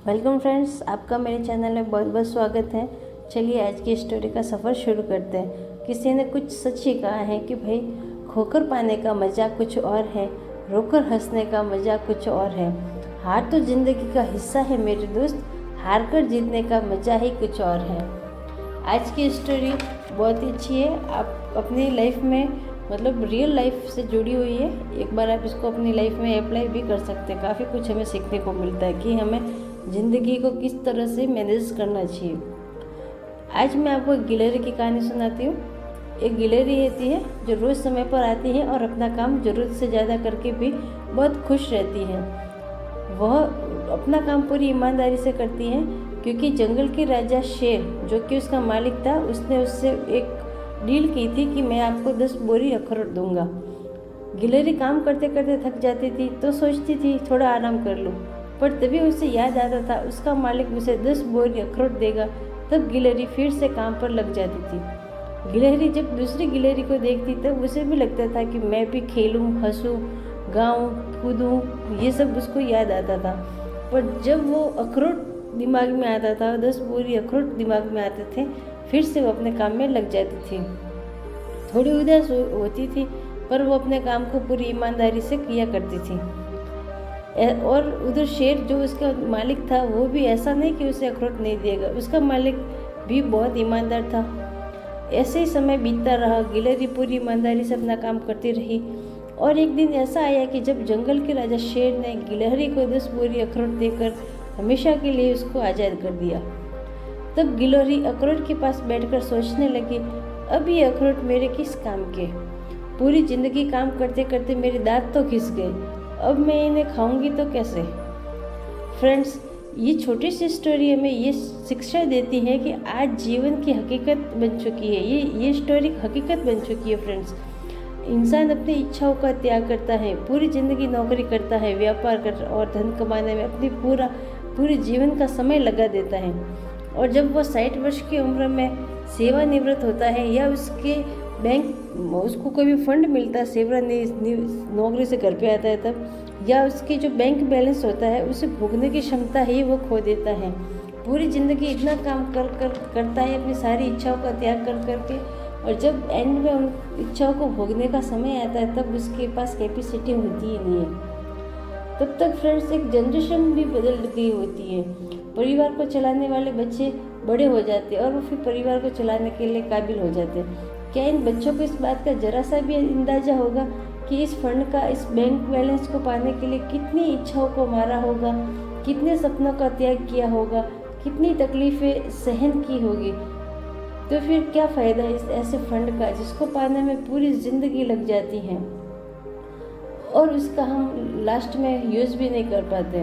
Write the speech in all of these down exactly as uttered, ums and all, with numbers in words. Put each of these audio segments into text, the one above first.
Welcome friends, आपका मेरे channel में बहुत बहुत स्वागत है। चलिए आज की स्टोरी का सफ़र शुरू करते हैं। किसी ने कुछ सच ही कहा है कि भाई खोकर पाने का मज़ा कुछ और है, रोकर हंसने का मज़ा कुछ और है। हार तो ज़िंदगी का हिस्सा है मेरे दोस्त, हार कर जीतने का मज़ा ही कुछ और है। आज की स्टोरी बहुत ही अच्छी है। आप अपनी लाइफ में मतलब रियल लाइफ से जुड़ी हुई है। एक बार आप इसको अपनी लाइफ में अप्लाई भी कर सकते हैं। काफ़ी कुछ हमें सीखने को मिलता है कि हमें ज़िंदगी को किस तरह से मैनेज करना चाहिए। आज मैं आपको एक गिलहरी की कहानी सुनाती हूँ। एक गिलहरी रहती है जो रोज़ समय पर आती है और अपना काम ज़रूरत से ज़्यादा करके भी बहुत खुश रहती है। वह अपना काम पूरी ईमानदारी से करती है क्योंकि जंगल के राजा शेर जो कि उसका मालिक था, उसने उससे एक डील की थी कि मैं आपको दस बोरी अखरोट दूंगा। गिलहरी काम करते करते थक जाती थी तो सोचती थी थोड़ा आराम कर लूँ, पर तभी उसे याद आता था उसका मालिक उसे दस बोरी अखरोट देगा। तब गिलहरी फिर से काम पर लग जाती थी। गिलहरी जब दूसरी गिलहरी को देखती तब उसे भी लगता था कि मैं भी खेलूं, हंसूं, गाऊं, कूदूं, ये सब उसको याद आता था। पर जब वो अखरोट दिमाग में आता था, दस बोरी अखरोट दिमाग में आते थे, फिर से वो अपने काम में लग जाती थी। थोड़ी उदास होती थी पर वो अपने काम को पूरी ईमानदारी से किया करती थी। और उधर शेर जो उसका मालिक था वो भी ऐसा नहीं कि उसे अखरोट नहीं देगा, उसका मालिक भी बहुत ईमानदार था। ऐसे ही समय बीतता रहा। गिलहरी पूरी ईमानदारी से अपना काम करती रही और एक दिन ऐसा आया कि जब जंगल के राजा शेर ने गिलहरी को दस बोरी अखरोट देकर हमेशा के लिए उसको आज़ाद कर दिया। तब गिलहरी अखरोट के पास बैठकर सोचने लगी, अब ये अखरोट मेरे किस काम के? पूरी जिंदगी काम करते करते मेरे दांत तो घिस गए, अब मैं इन्हें खाऊंगी तो कैसे? फ्रेंड्स, ये छोटी सी स्टोरी हमें ये शिक्षा देती है कि आज जीवन की हकीकत बन चुकी है। ये ये स्टोरी हकीकत बन चुकी है फ्रेंड्स। इंसान अपनी इच्छाओं का त्याग करता है, पूरी ज़िंदगी नौकरी करता है, व्यापार कर और धन कमाने में अपनी पूरा पूरे जीवन का समय लगा देता है। और जब वह साठ वर्ष की उम्र में सेवानिवृत्त होता है या उसके बैंक उसको कोई भी फंड मिलता है, सेवा नौकरी से घर पे आता है तब, या उसकी जो बैंक बैलेंस होता है उसे भोगने की क्षमता ही वो खो देता है। पूरी ज़िंदगी इतना काम कर कर करता है अपनी सारी इच्छाओं का त्याग कर करके, और जब एंड में उन इच्छाओं को भोगने का समय आता है तब उसके पास कैपेसिटी होती ही नहीं है। तब तक फ्रेंड्स एक जनरेशन भी बदल गई होती है। परिवार को चलाने वाले बच्चे बड़े हो जाते हैं और वो फिर परिवार को चलाने के लिए काबिल हो जाते हैं। क्या इन बच्चों को इस बात का जरा सा भी अंदाजा होगा कि इस फंड का, इस बैंक बैलेंस को पाने के लिए कितनी इच्छाओं को मारा होगा, कितने सपनों का त्याग किया होगा, कितनी तकलीफ़ें सहन की होगी? तो फिर क्या फ़ायदा इस ऐसे फंड का जिसको पाने में पूरी ज़िंदगी लग जाती है और उसका हम लास्ट में यूज़ भी नहीं कर पाते।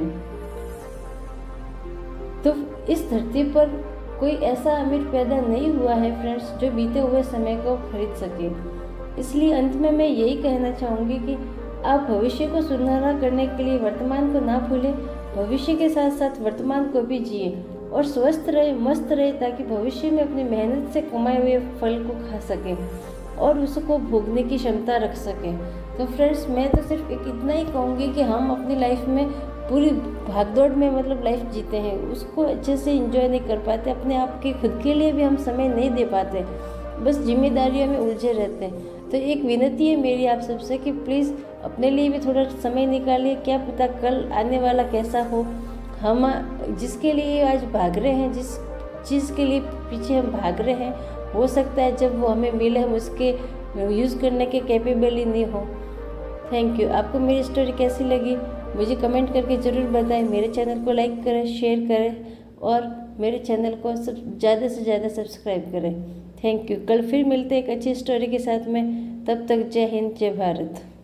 तो इस धरती पर कोई ऐसा अमीर पैदा नहीं हुआ है फ्रेंड्स जो बीते हुए समय को खरीद सके। इसलिए अंत में मैं यही कहना चाहूँगी कि आप भविष्य को सुनहरा करने के लिए वर्तमान को ना भूलें, भविष्य के साथ साथ वर्तमान को भी जिए और स्वस्थ रहे, मस्त रहे, ताकि भविष्य में अपनी मेहनत से कमाए हुए फल को खा सकें और उसको भोगने की क्षमता रख सकें। तो फ्रेंड्स, मैं तो सिर्फ एक इतना ही कहूँगी कि हम अपनी लाइफ में पूरी भागदौड़ में मतलब लाइफ जीते हैं, उसको अच्छे से एंजॉय नहीं कर पाते, अपने आप के खुद के लिए भी हम समय नहीं दे पाते, बस जिम्मेदारियों में उलझे रहते हैं। तो एक विनती है मेरी आप सबसे कि प्लीज़ अपने लिए भी थोड़ा समय निकालिए। क्या पता कल आने वाला कैसा हो। हम जिसके लिए आज भाग रहे हैं, जिस चीज़ के लिए पीछे हम भाग रहे हैं, हो सकता है जब वो हमें मिले हम उसके यूज़ करने के कैपेबल ही नहीं हो। Thank you. आपको मेरी स्टोरी कैसी लगी मुझे कमेंट करके ज़रूर बताएं। मेरे चैनल को लाइक करें, शेयर करें और मेरे चैनल को सब ज़्यादा से ज़्यादा सब्सक्राइब करें। Thank you. कल फिर मिलते हैं एक अच्छी स्टोरी के साथ में। तब तक जय हिंद, जय भारत।